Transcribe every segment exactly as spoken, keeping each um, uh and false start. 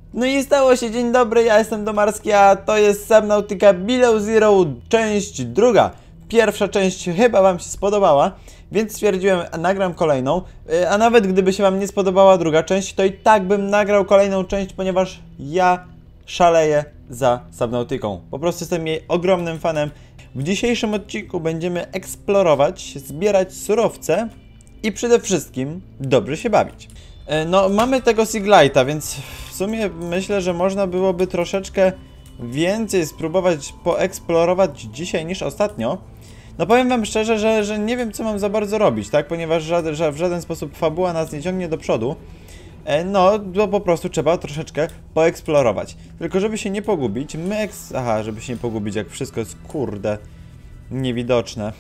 No i stało się, dzień dobry, ja jestem Domarski, a to jest Subnautica Below Zero, część druga. Pierwsza część chyba wam się spodobała, więc stwierdziłem, nagram kolejną, a nawet gdyby się wam nie spodobała druga część, to i tak bym nagrał kolejną część, ponieważ ja szaleję za Subnauticą. Po prostu jestem jej ogromnym fanem. W dzisiejszym odcinku będziemy eksplorować, zbierać surowce i przede wszystkim dobrze się bawić. No, mamy tego Seaglighta, więc w sumie myślę, że można byłoby troszeczkę więcej spróbować poeksplorować dzisiaj niż ostatnio. No powiem wam szczerze, że, że nie wiem, co mam za bardzo robić, tak? Ponieważ żaden, że w żaden sposób fabuła nas nie ciągnie do przodu. No, to po prostu trzeba troszeczkę poeksplorować. Tylko żeby się nie pogubić, my eks... Aha, żeby się nie pogubić, jak wszystko jest, kurde, niewidoczne.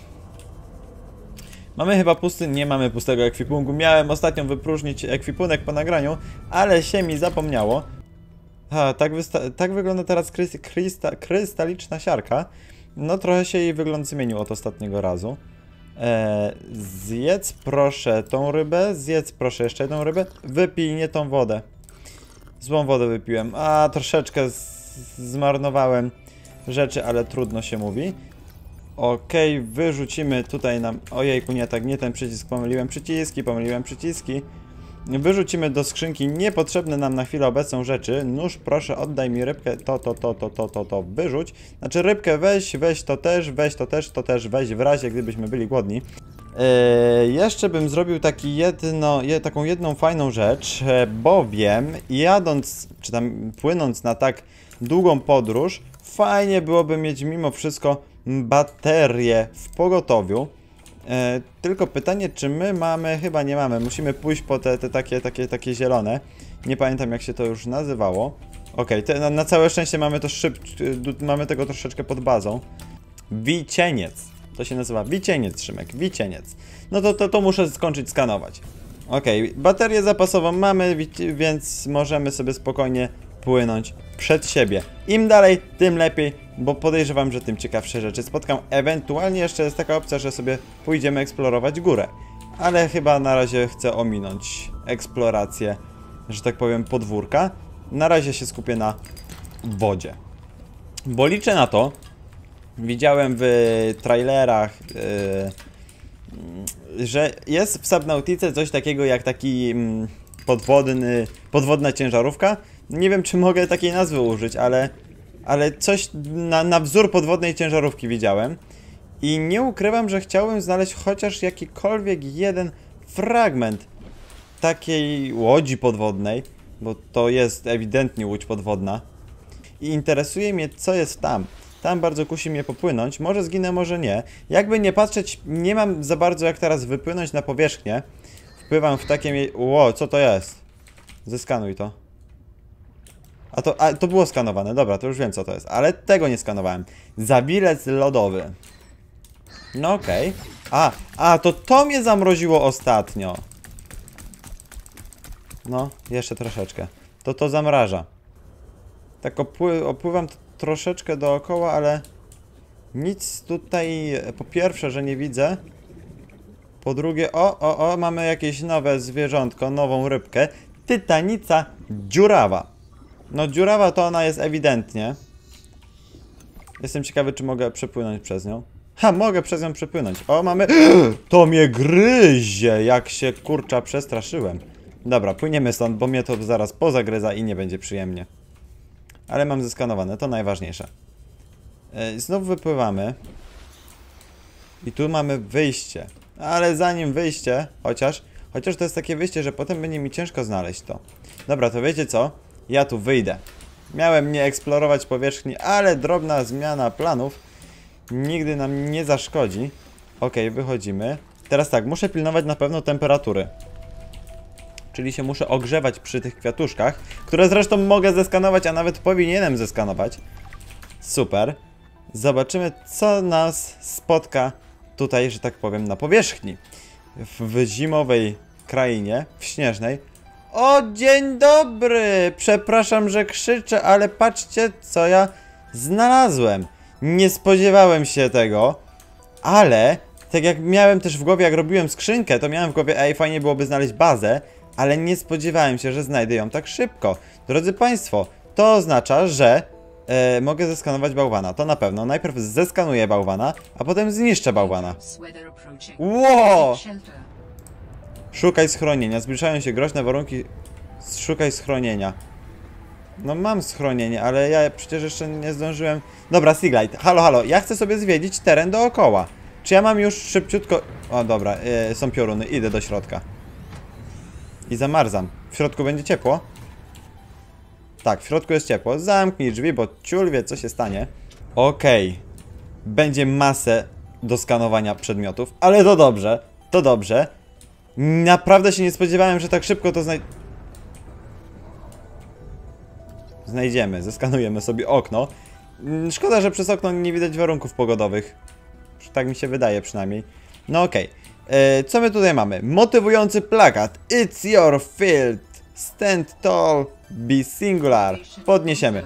Mamy chyba pusty... Nie mamy pustego ekwipunku. Miałem ostatnio wypróżnić ekwipunek po nagraniu, ale się mi zapomniało. Ha, tak, tak wygląda teraz krys krysta krystaliczna siarka. No trochę się jej wygląd zmienił od ostatniego razu. Eee, zjedz proszę tą rybę, zjedz proszę jeszcze jedną rybę. Wypij nie tą wodę. Złą wodę wypiłem. A, troszeczkę zmarnowałem rzeczy, ale trudno się mówi. Okej, okay, wyrzucimy tutaj nam... Ojejku, nie, tak, nie ten przycisk, pomyliłem przyciski, pomyliłem przyciski. Wyrzucimy do skrzynki niepotrzebne nam na chwilę obecną rzeczy. Nóż, proszę, oddaj mi rybkę, to, to, to, to, to, to, to, wyrzuć. Znaczy rybkę weź, weź to też, weź to też, to też weź, w razie gdybyśmy byli głodni. Eee, jeszcze bym zrobił taki jedno, je, taką jedną fajną rzecz, bowiem jadąc, czy tam płynąc na tak długą podróż, fajnie byłoby mieć mimo wszystko baterię w pogotowiu. E, tylko pytanie, czy my mamy? Chyba nie mamy. Musimy pójść po te, te takie, takie, takie zielone. Nie pamiętam, jak się to już nazywało. Okej, okay, na, na całe szczęście mamy to szyb, mamy tego troszeczkę pod bazą. Wicieniec. To się nazywa wicieniec, Szymek. Wicieniec. No to, to, to muszę skończyć skanować. Okej, okay, baterię zapasową mamy, więc możemy sobie spokojnie płynąć przed siebie. Im dalej, tym lepiej, bo podejrzewam, że tym ciekawsze rzeczy spotkam. Ewentualnie jeszcze jest taka opcja, że sobie pójdziemy eksplorować górę. Ale chyba na razie chcę ominąć eksplorację, że tak powiem, podwórka. Na razie się skupię na wodzie. Bo liczę na to, widziałem w trailerach, yy, że jest w Subnautice coś takiego jak taki yy, podwodny, podwodna ciężarówka. Nie wiem, czy mogę takiej nazwy użyć, ale, ale coś na, na wzór podwodnej ciężarówki widziałem. I nie ukrywam, że chciałbym znaleźć chociaż jakikolwiek jeden fragment takiej łodzi podwodnej, bo to jest ewidentnie łódź podwodna. I interesuje mnie, co jest tam. Tam bardzo kusi mnie popłynąć. Może zginę, może nie. Jakby nie patrzeć, nie mam za bardzo jak teraz wypłynąć na powierzchnię. Wpływam w takie mie... Ło, co to jest? Zeskanuj to. A to, a to było skanowane, dobra, to już wiem, co to jest. Ale tego nie skanowałem. Zabilec lodowy. No okej. Okay. A, a to to mnie zamroziło ostatnio. No, jeszcze troszeczkę. To to zamraża. Tak opły opływam troszeczkę dookoła, ale nic tutaj, po pierwsze, że nie widzę. Po drugie, o, o, o, mamy jakieś nowe zwierzątko, nową rybkę. Tytanica dziurawa. No dziurawa to ona jest ewidentnie. Jestem ciekawy, czy mogę przepłynąć przez nią. Ha, mogę przez nią przepłynąć. O, mamy... To mnie gryzie! Jak się, kurcza, przestraszyłem. Dobra, płyniemy stąd, bo mnie to zaraz pozagryza i nie będzie przyjemnie. Ale mam zeskanowane, to najważniejsze. Yy, znów wypływamy. I tu mamy wyjście. Ale zanim wyjście, chociaż... Chociaż to jest takie wyjście, że potem będzie mi ciężko znaleźć to. Dobra, to wiecie co? Ja tu wyjdę. Miałem nie eksplorować powierzchni, ale drobna zmiana planów nigdy nam nie zaszkodzi. Okej, wychodzimy. Teraz tak, muszę pilnować na pewno temperatury. Czyli się muszę ogrzewać przy tych kwiatuszkach, które zresztą mogę zeskanować, a nawet powinienem zeskanować. Super. Zobaczymy, co nas spotka tutaj, że tak powiem, na powierzchni. W zimowej krainie, w śnieżnej. O, dzień dobry! Przepraszam, że krzyczę, ale patrzcie, co ja znalazłem. Nie spodziewałem się tego, ale tak jak miałem też w głowie, jak robiłem skrzynkę, to miałem w głowie, ej, fajnie byłoby znaleźć bazę, ale nie spodziewałem się, że znajdę ją tak szybko. Drodzy Państwo, to oznacza, że e, mogę zeskanować bałwana. To na pewno. Najpierw zeskanuję bałwana, a potem zniszczę bałwana. Ło! Szukaj schronienia. Zbliżają się groźne warunki. Szukaj schronienia. No mam schronienie, ale ja przecież jeszcze nie zdążyłem... Dobra, Siglight, halo, halo, ja chcę sobie zwiedzić teren dookoła. Czy ja mam już szybciutko... O, dobra, yy, są pioruny, idę do środka. I zamarzam. W środku będzie ciepło? Tak, w środku jest ciepło. Zamknij drzwi, bo ciul wie, co się stanie. Okej. Okay. Będzie masę do skanowania przedmiotów, ale to dobrze, to dobrze. Naprawdę się nie spodziewałem, że tak szybko to znaj... Znajdziemy, zeskanujemy sobie okno. Szkoda, że przez okno nie widać warunków pogodowych. Tak mi się wydaje przynajmniej. No okej. Okay. Co my tutaj mamy? Motywujący plakat. It's your field. Stand tall. Be singular. Podniesiemy.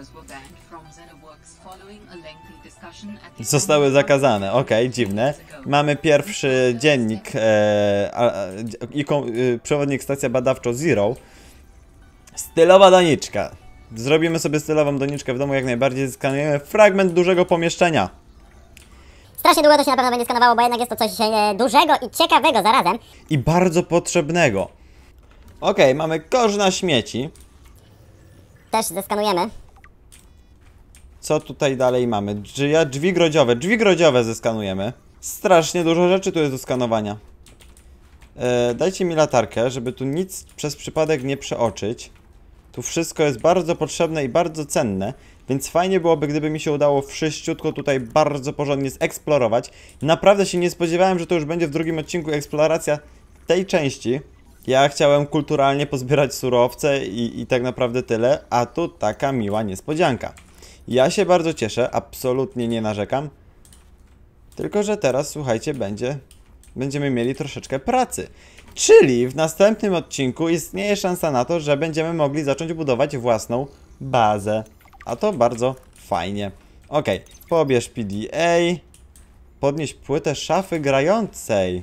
Zostały zakazane. Okej, okay, dziwne. Mamy pierwszy dziennik. E, a, a, ikon, y, przewodnik stacja badawczo Zero. Stylowa doniczka. Zrobimy sobie stylową doniczkę w domu jak najbardziej. Skanujemy fragment dużego pomieszczenia. Strasznie długo to się na pewno będzie skanowało, bo jednak jest to coś e, dużego i ciekawego zarazem. I bardzo potrzebnego. Okej, okay, mamy kosz na śmieci. Też zeskanujemy. Co tutaj dalej mamy? Drzwi, drzwi grodziowe. Drzwi grodziowe zeskanujemy. Strasznie dużo rzeczy tu jest do skanowania. E, dajcie mi latarkę, żeby tu nic przez przypadek nie przeoczyć. Tu wszystko jest bardzo potrzebne i bardzo cenne, więc fajnie byłoby, gdyby mi się udało wszyściutko tutaj bardzo porządnie zeksplorować. Naprawdę się nie spodziewałem, że to już będzie w drugim odcinku eksploracja tej części. Ja chciałem kulturalnie pozbierać surowce i, i tak naprawdę tyle, a tu taka miła niespodzianka. Ja się bardzo cieszę, absolutnie nie narzekam. Tylko że teraz, słuchajcie, będzie, będziemy mieli troszeczkę pracy. Czyli w następnym odcinku istnieje szansa na to, że będziemy mogli zacząć budować własną bazę. A to bardzo fajnie. Ok, pobierz P D A. Podnieś płytę szafy grającej.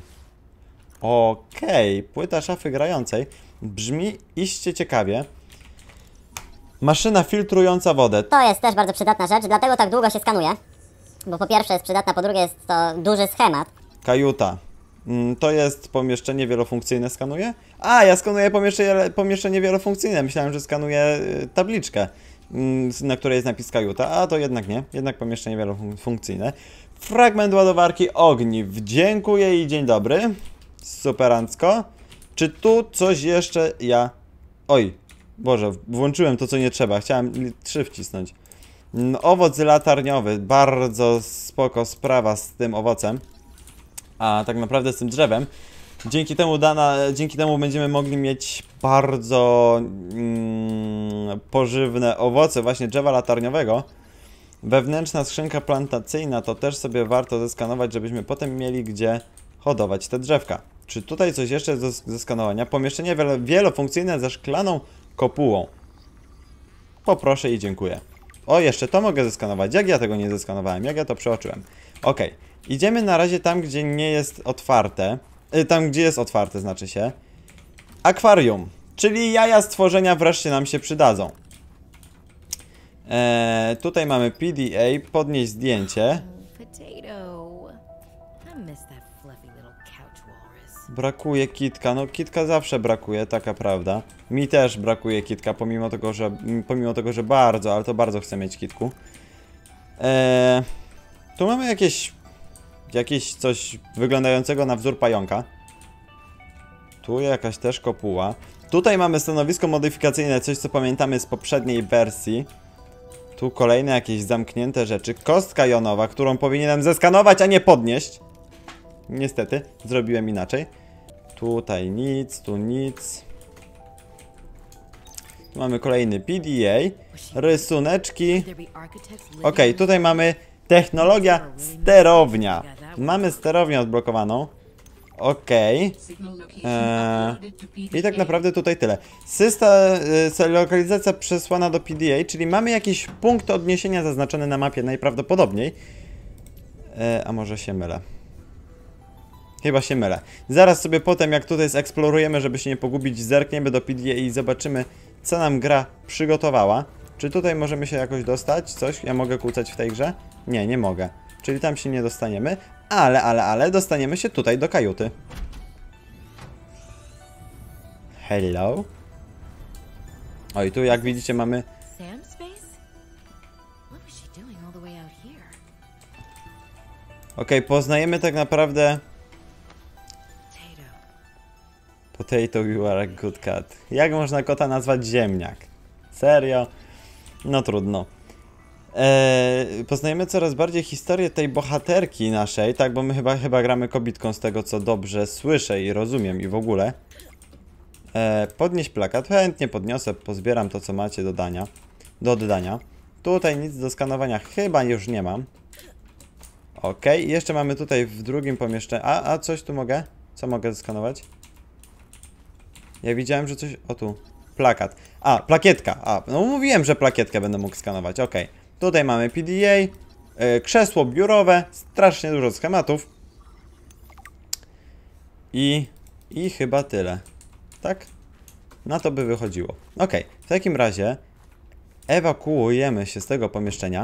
Okej, okay. Płyta szafy grającej. Brzmi iście ciekawie. Maszyna filtrująca wodę. To jest też bardzo przydatna rzecz, dlatego tak długo się skanuje. Bo po pierwsze jest przydatna, po drugie jest to duży schemat. Kajuta. To jest pomieszczenie wielofunkcyjne, skanuję? A, ja skanuję pomieszczenie, pomieszczenie wielofunkcyjne. Myślałem, że skanuję tabliczkę, na której jest napis kajuta, a to jednak nie. Jednak pomieszczenie wielofunkcyjne. Fragment ładowarki ogniw. Dziękuję i dzień dobry. Superancko. Czy tu coś jeszcze ja... Oj, Boże, włączyłem to, co nie trzeba. Chciałem trzy wcisnąć. Owoc latarniowy. Bardzo spoko sprawa z tym owocem. A tak naprawdę z tym drzewem. Dzięki temu, dana, dzięki temu będziemy mogli mieć bardzo mm, pożywne owoce właśnie drzewa latarniowego. Wewnętrzna skrzynka plantacyjna to też sobie warto zeskanować, żebyśmy potem mieli gdzie hodować te drzewka. Czy tutaj coś jeszcze jest do zeskanowania? Pomieszczenie wielofunkcyjne ze szklaną kopułą. Poproszę i dziękuję. O, jeszcze to mogę zeskanować. Jak ja tego nie zeskanowałem? Jak ja to przeoczyłem? Ok. Idziemy na razie tam, gdzie nie jest otwarte. Yy, tam, gdzie jest otwarte, znaczy się. Akwarium. Czyli jaja stworzenia wreszcie nam się przydadzą. Eee, tutaj mamy P D A. Podnieść zdjęcie. Brakuje kitka. No kitka zawsze brakuje, taka prawda. Mi też brakuje kitka, pomimo tego, że pomimo tego, że bardzo, ale to bardzo chcę mieć kitku. Eee, tu mamy jakieś jakieś coś wyglądającego na wzór pająka. Tu jakaś też kopuła. Tutaj mamy stanowisko modyfikacyjne, coś co pamiętamy z poprzedniej wersji. Tu kolejne jakieś zamknięte rzeczy. Kostka jonowa, którą powinienem zeskanować, a nie podnieść. Niestety, zrobiłem inaczej. Tutaj nic, tu nic. Tu mamy kolejny P D A. Rysuneczki. Ok, tutaj mamy technologia sterownia. Mamy sterownię odblokowaną. Okej. Eee, I tak naprawdę tutaj tyle. System, lokalizacja przesłana do P D A, czyli mamy jakiś punkt odniesienia zaznaczony na mapie najprawdopodobniej. Eee, a może się mylę. Chyba się mylę. Zaraz sobie potem, jak tutaj zeksplorujemy, żeby się nie pogubić, zerkniemy do P D A i zobaczymy, co nam gra przygotowała. Czy tutaj możemy się jakoś dostać? Coś? Ja mogę kłócać w tej grze? Nie, nie mogę. Czyli tam się nie dostaniemy. Ale, ale, ale dostaniemy się tutaj do kajuty. Hello? Oj, tu jak widzicie mamy... Sam space? What was she doing all the way out here? Okej, okay, poznajemy tak naprawdę... Potato. Potato, you are a good cat. Jak można kota nazwać ziemniak? Serio? No trudno. Eee, poznajemy coraz bardziej historię tej bohaterki naszej, tak? Bo my chyba, chyba gramy kobitką z tego, co dobrze słyszę i rozumiem i w ogóle. Eee, podnieś plakat. Chętnie podniosę, pozbieram to, co macie do dania. Do oddania. Tutaj nic do skanowania chyba już nie mam. Ok, jeszcze mamy tutaj w drugim pomieszczeniu... A, a coś tu mogę? Co mogę skanować? Ja widziałem, że coś... O tu. Plakat. A, plakietka. A, no mówiłem, że plakietkę będę mógł skanować. Ok. Tutaj mamy P D A. Yy, krzesło biurowe. Strasznie dużo schematów. I... I chyba tyle. Tak? Na to by wychodziło. Ok. W takim razie... Ewakuujemy się z tego pomieszczenia.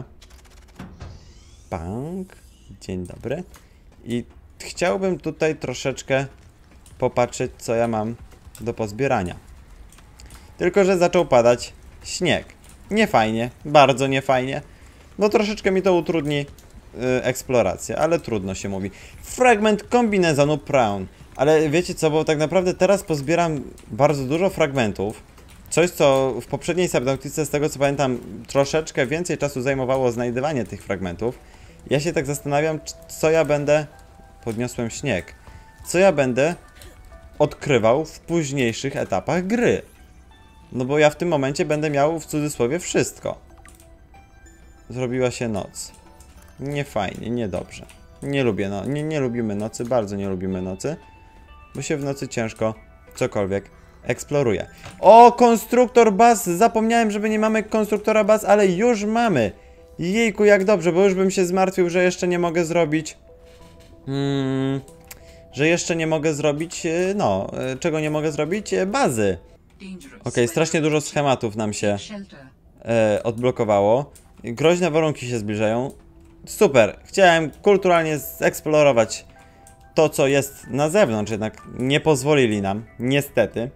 Bank. Dzień dobry. I chciałbym tutaj troszeczkę popatrzeć, co ja mam do pozbierania. Tylko że zaczął padać śnieg. Nie fajnie, bardzo nie fajnie. No troszeczkę mi to utrudni yy, eksplorację, ale trudno się mówi. Fragment kombinezonu Brown. Ale wiecie co, bo tak naprawdę teraz pozbieram bardzo dużo fragmentów. Coś, co w poprzedniej Subnautice, z tego co pamiętam, troszeczkę więcej czasu zajmowało znajdywanie tych fragmentów. Ja się tak zastanawiam, co ja będę... Podniosłem śnieg. Co ja będę odkrywał w późniejszych etapach gry. No bo ja w tym momencie będę miał w cudzysłowie wszystko. Zrobiła się noc. Nie fajnie, niedobrze. Nie lubię, no, nie, nie lubimy nocy, bardzo nie lubimy nocy. Bo się w nocy ciężko cokolwiek eksploruje. O, konstruktor baz! Zapomniałem, żeby nie mamy konstruktora baz, ale już mamy! Jejku, jak dobrze, bo już bym się zmartwił, że jeszcze nie mogę zrobić... Hmm, że jeszcze nie mogę zrobić, no, czego nie mogę zrobić? Bazy. Ok, strasznie dużo schematów nam się e, odblokowało. Groźne warunki się zbliżają. Super, chciałem kulturalnie zeksplorować to, co jest na zewnątrz, jednak nie pozwolili nam, niestety.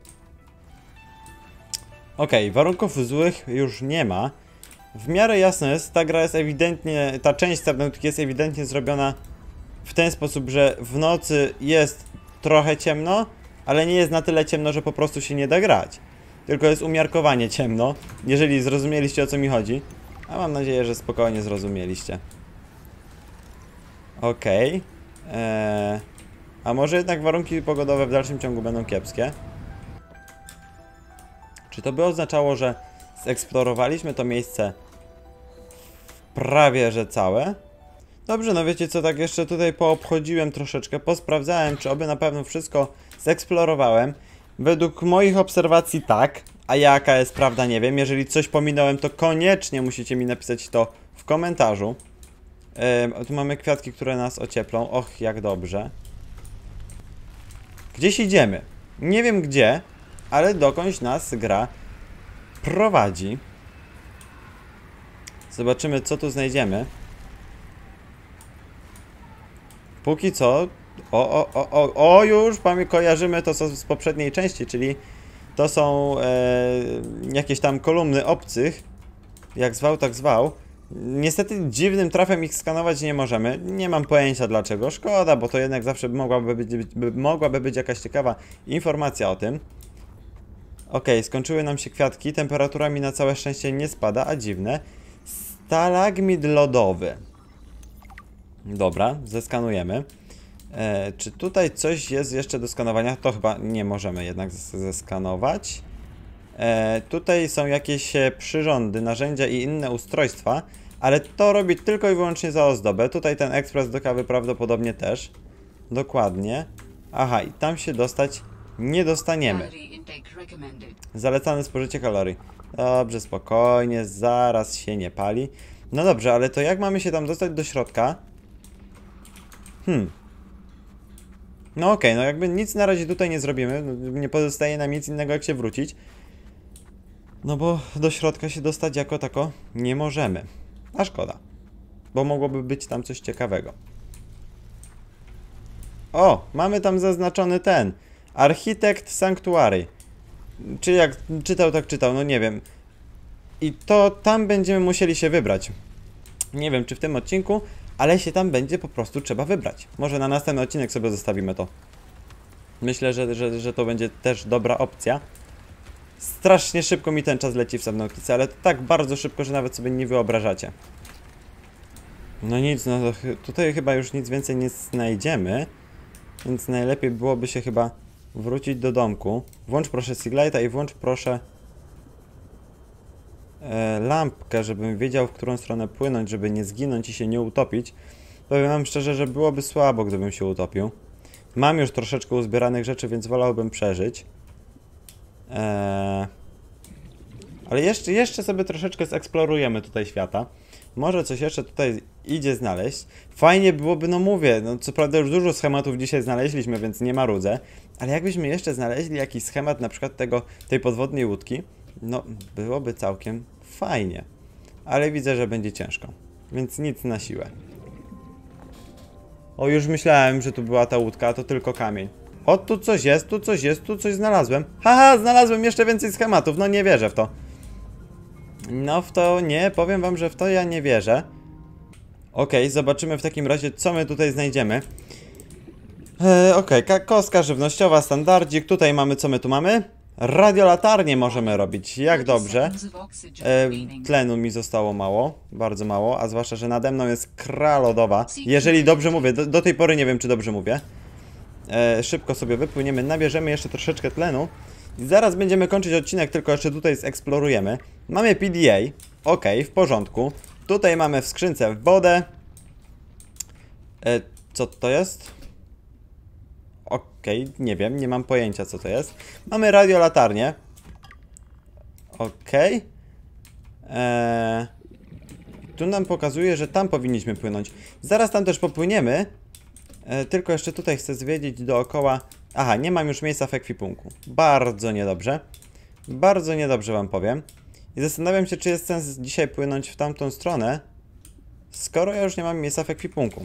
Ok, warunków złych już nie ma. W miarę jasno jest, ta gra jest ewidentnie, ta część Subnautiki jest ewidentnie zrobiona w ten sposób, że w nocy jest trochę ciemno, ale nie jest na tyle ciemno, że po prostu się nie da grać. Tylko jest umiarkowanie ciemno, jeżeli zrozumieliście, o co mi chodzi. A mam nadzieję, że spokojnie zrozumieliście. Okej. Okay. Eee, a może jednak warunki pogodowe w dalszym ciągu będą kiepskie? Czy to by oznaczało, że zeksplorowaliśmy to miejsce prawie że całe? Dobrze, no wiecie co, tak jeszcze tutaj poobchodziłem troszeczkę, posprawdzałem, czy oby na pewno wszystko zeksplorowałem. Według moich obserwacji tak, a jaka jest prawda nie wiem. Jeżeli coś pominąłem, to koniecznie musicie mi napisać to w komentarzu. Yy, tu mamy kwiatki, które nas ocieplą. Och, jak dobrze. Gdzieś idziemy. Nie wiem gdzie, ale dokądś nas gra prowadzi. Zobaczymy, co tu znajdziemy. Póki co... O, o, o, o, o już kojarzymy to, co z poprzedniej części, czyli to są e, jakieś tam kolumny obcych. Jak zwał, tak zwał. Niestety dziwnym trafem ich skanować nie możemy. Nie mam pojęcia dlaczego. Szkoda, bo to jednak zawsze mogłaby być, by, mogłaby być jakaś ciekawa informacja o tym. Ok, skończyły nam się kwiatki. Temperatura mi na całe szczęście nie spada, a dziwne. Stalagmit lodowy. Dobra, zeskanujemy. E, czy tutaj coś jest jeszcze do skanowania? To chyba nie możemy jednak zeskanować. E, tutaj są jakieś przyrządy, narzędzia i inne ustrojstwa, ale to robi tylko i wyłącznie za ozdobę. Tutaj ten ekspres do kawy prawdopodobnie też. Dokładnie. Aha, i tam się dostać nie dostaniemy. Zalecane spożycie kalorii. Dobrze, spokojnie, zaraz się nie pali. No dobrze, ale to jak mamy się tam dostać do środka? Hmm. No okej, okay, no jakby nic na razie tutaj nie zrobimy, nie pozostaje nam nic innego jak się wrócić. No bo do środka się dostać jako tako nie możemy. A szkoda, bo mogłoby być tam coś ciekawego. O, mamy tam zaznaczony ten Architekt Sanctuary. Czy jak czytał, tak czytał, no nie wiem. I to tam będziemy musieli się wybrać. Nie wiem, czy w tym odcinku, ale się tam będzie po prostu trzeba wybrać. Może na następny odcinek sobie zostawimy to. Myślę, że, że, że to będzie też dobra opcja. Strasznie szybko mi ten czas leci w Subnautice, ale tak bardzo szybko, że nawet sobie nie wyobrażacie. No nic, no to tutaj chyba już nic więcej nie znajdziemy. Więc najlepiej byłoby się chyba wrócić do domku. Włącz proszę Siglighta i włącz proszę e, lampkę, żebym wiedział, w którą stronę płynąć, żeby nie zginąć i się nie utopić. Powiem wam szczerze, że byłoby słabo, gdybym się utopił. Mam już troszeczkę uzbieranych rzeczy, więc wolałbym przeżyć. Eee... Ale jeszcze, jeszcze sobie troszeczkę zeksplorujemy tutaj świata. Może coś jeszcze tutaj idzie znaleźć. Fajnie byłoby, no mówię, no co prawda już dużo schematów dzisiaj znaleźliśmy, więc nie marudzę. Ale jakbyśmy jeszcze znaleźli jakiś schemat na przykład tego, tej podwodnej łódki, no byłoby całkiem fajnie. Ale widzę, że będzie ciężko. Więc nic na siłę. O, już myślałem, że tu była ta łódka, a to tylko kamień. O, tu coś jest, tu coś jest, tu coś znalazłem. Haha, znalazłem jeszcze więcej schematów, no nie wierzę w to. No w to nie, powiem wam, że w to ja nie wierzę. Okej, okay, zobaczymy w takim razie, co my tutaj znajdziemy. Eee, Okej, okay. Kostka żywnościowa, standardzik. Tutaj mamy, co my tu mamy? Radiolatarnie możemy robić, jak dobrze. Eee, tlenu mi zostało mało, bardzo mało, a zwłaszcza, że nade mną jest kra lodowa. Jeżeli dobrze mówię, do, do tej pory nie wiem, czy dobrze mówię. Eee, szybko sobie wypłyniemy, nabierzemy jeszcze troszeczkę tlenu. I zaraz będziemy kończyć odcinek, tylko jeszcze tutaj zeksplorujemy. Mamy P D A, ok, w porządku. Tutaj mamy w skrzynce wodę. E, co to jest? Ok, nie wiem, nie mam pojęcia co to jest. Mamy radiolatarnię. Ok. E, tu nam pokazuje, że tam powinniśmy płynąć. Zaraz tam też popłyniemy. E, tylko jeszcze tutaj chcę zwiedzić dookoła. Aha, nie mam już miejsca w ekwipunku. Bardzo niedobrze. Bardzo niedobrze wam powiem. I zastanawiam się, czy jest sens dzisiaj płynąć w tamtą stronę, skoro ja już nie mam miejsca w ekwipunku.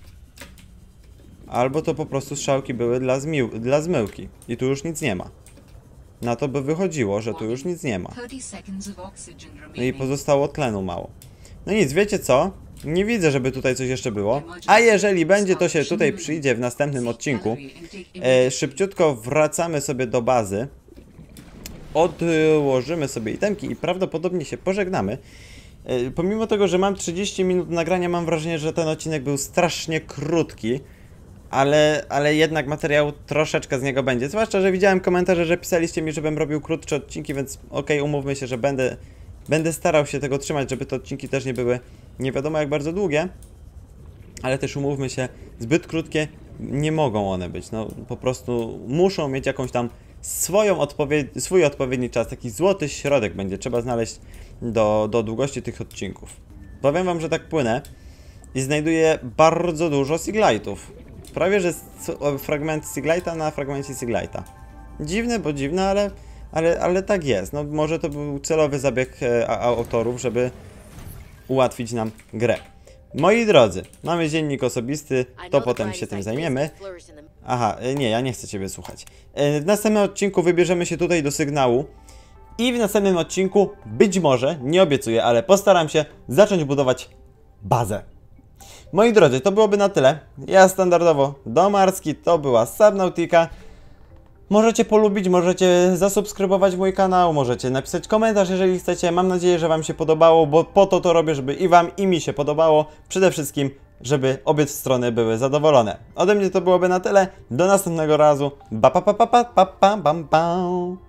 Albo to po prostu strzałki były dla, zmił dla zmyłki. I tu już nic nie ma. Na to by wychodziło, że tu już nic nie ma. No i pozostało tlenu mało. No nic, wiecie co? Nie widzę, żeby tutaj coś jeszcze było. A jeżeli będzie, to się tutaj przyjdzie w następnym odcinku. E, szybciutko wracamy sobie do bazy. Odłożymy sobie itemki i prawdopodobnie się pożegnamy. E, pomimo tego, że mam trzydzieści minut nagrania, mam wrażenie, że ten odcinek był strasznie krótki. Ale, ale jednak materiał troszeczkę z niego będzie. Zwłaszcza, że widziałem komentarze, że pisaliście mi, żebym robił krótsze odcinki, więc okej, okay, umówmy się, że będę, będę starał się tego trzymać, żeby te odcinki też nie były nie wiadomo jak bardzo długie. Ale też umówmy się, zbyt krótkie nie mogą one być. No po prostu muszą mieć jakąś tam swoją odpowied swój odpowiedni czas. Taki złoty środek będzie trzeba znaleźć do, do długości tych odcinków. Powiem wam, że tak płynę i znajduję bardzo dużo Siglightów. Prawie, że fragment Siglighta na fragmencie Siglighta. Dziwne, bo dziwne, ale, ale, ale tak jest. No może to był celowy zabieg e, autorów, żeby ułatwić nam grę. Moi drodzy, mamy dziennik osobisty, to potem się tym zajmiemy. Aha, nie, ja nie chcę ciebie słuchać. W następnym odcinku wybierzemy się tutaj do sygnału. I w następnym odcinku, być może, nie obiecuję, ale postaram się zacząć budować bazę. Moi drodzy, to byłoby na tyle. Ja standardowo Domarski, to była Subnautica. Możecie polubić, możecie zasubskrybować mój kanał, możecie napisać komentarz, jeżeli chcecie. Mam nadzieję, że wam się podobało, bo po to to robię, żeby i wam, i mi się podobało. Przede wszystkim, żeby obie strony były zadowolone. Ode mnie to byłoby na tyle. Do następnego razu. Ba pa pa pa pa pa pa bam bam.